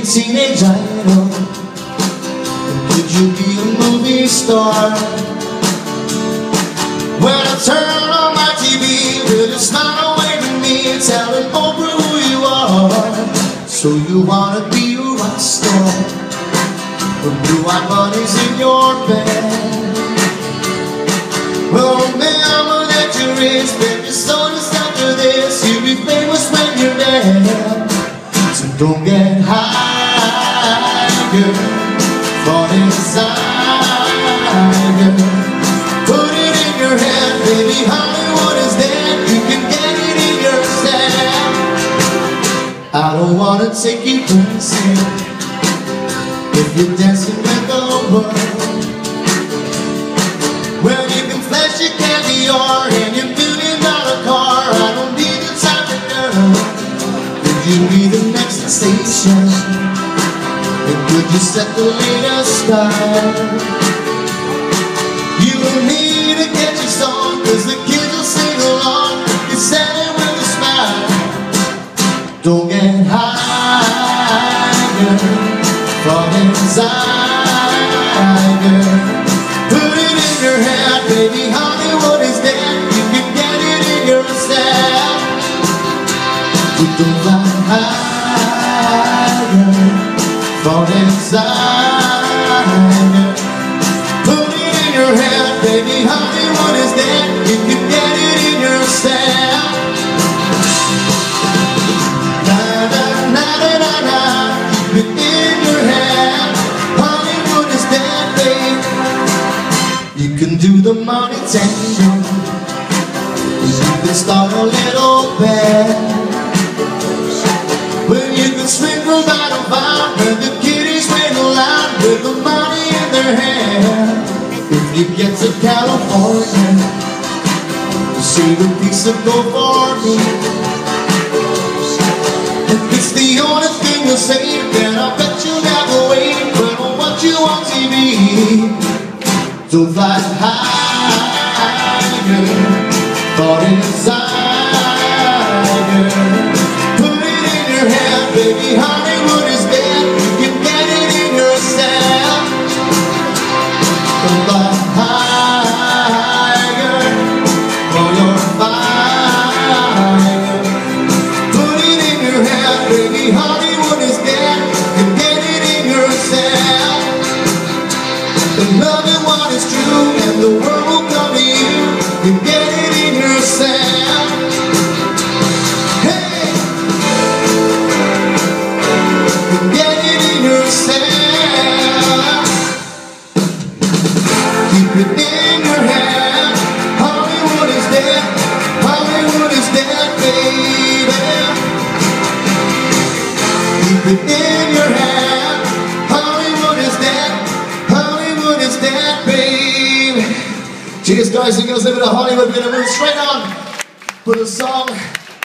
teenage idol? Could you be a movie star? When I turn on my TV, will you smile away from me, telling Oprah who you are? So you wanna be a rock star, but blue-eyed bunnies in your bed? Well, remember that you're rich, spend your soul just after this. You'll be famous when you're dead. So don't get high, girl, fall inside, girl. Put it in your head, baby, Hollywood is dead. You can get it in yourself. I don't wanna take you dancing if you're dancing with the world. Well, you can flash your candy or in your $1 million car. I don't need the time to know. Could you be the next station? And could you set the latest style? You don't need to catch your song, cause the kids will sing along. You said it with a smile. Don't get high, girl, fall inside, girl. Put it in your head, baby, Hollywood is dead. You can get it in yourself. You don't fly high, girl, fall inside, girl. Put it in your head, baby, Hollywood is dead. You can get it in yourself. Na na na na na na. Keep it in your head. Hollywood is dead, babe. You can do the money tango. You can start a little band. Well, you can swing from bar to bar when the kiddies swing loud with the money in their hand. If you get to California, save a piece of gold for me. If it's the only thing you'll save, then I bet you'll never wait. But on what you on TV, don't fly high, girl, fall inside, girl. Put it in your head, baby, Hollywood is dead. You can get it in yourself. Don't fly high, girl, for your fire, girl. Put it in your head, baby, Hollywood is dead. You can get it in yourself. The love and what is true, and the world will come to you. You get it in yourself. Hey, you get it in yourself. Keep it in your head. Hollywood is dead. Hollywood is dead, baby. Keep it in your head. Hollywood is dead. Hollywood is dead, babe. Cheers, guys and girls. Live in Hollywood. We're gonna move straight on with a song